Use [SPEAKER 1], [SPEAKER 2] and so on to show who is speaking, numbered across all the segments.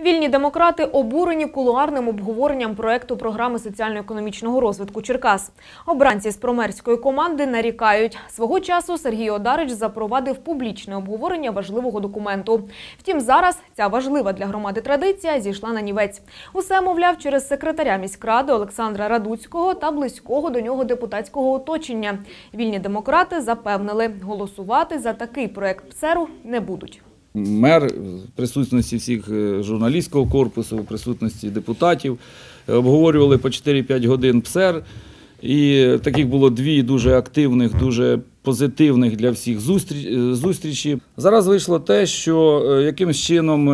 [SPEAKER 1] Вільні демократи обурені кулуарним обговоренням проекту програми соціально-економічного розвитку Черкас. Обранці з промерської команди нарікають. Свого часу Сергій Одарич запровадив публічне обговорення важливого документу. Втім, зараз ця важлива для громади традиція зійшла на нівець. Усе, мовляв, через секретаря міськради Олександра Радуцького та близького до нього депутатського оточення. Вільні демократи запевнили, голосувати за такий проект ПСЕРу не будуть.
[SPEAKER 2] Мер в присутності всіх журналістського корпусу, в присутності депутатів обговорювали по 4-5 годин ПСЕР. І таких було дві дуже активних, дуже позитивних для всіх зустрічі. Зараз вийшло те, що якимось чином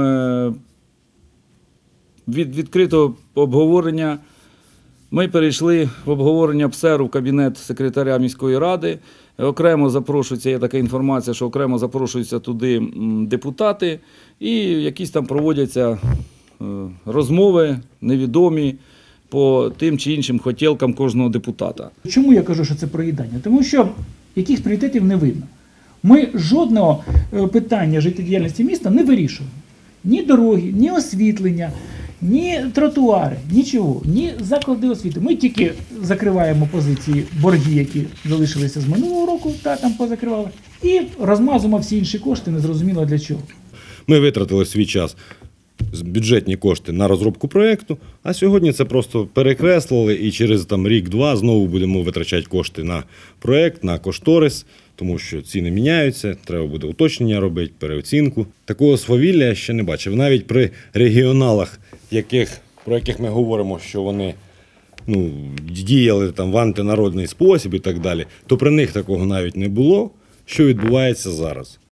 [SPEAKER 2] від відкритого обговорення ми перейшли в обговорення ПСЕРу в кабінет секретаря міської ради. Окремо запрошується, є така інформація, що окремо запрошуються туди депутати і якісь там проводяться розмови невідомі по тим чи іншим хотілкам кожного депутата.
[SPEAKER 3] Чому я кажу, що це проїдання? Тому що яких пріоритетів не видно. Ми жодного питання життєдіяльності міста не вирішуємо. Ні дороги, ні освітлення, ні тротуари, нічого, ні заклади освіти. Ми тільки закриваємо позиції борги, які залишилися з минулого року, там позакривали, і розмазуємо всі інші кошти, незрозуміло для чого.
[SPEAKER 4] Ми витратили свій час, бюджетні кошти на розробку проєкту, а сьогодні це просто перекреслили і через рік-два знову будемо витрачати кошти на проєкт, на кошторис, тому що ціни міняються, треба буде уточнення робити, переоцінку. Такого свавілля я ще не бачив. Навіть при регіоналах, про яких ми говоримо, що вони діяли в антинародний спосіб і так далі, то при них такого навіть не було, що відбувається зараз.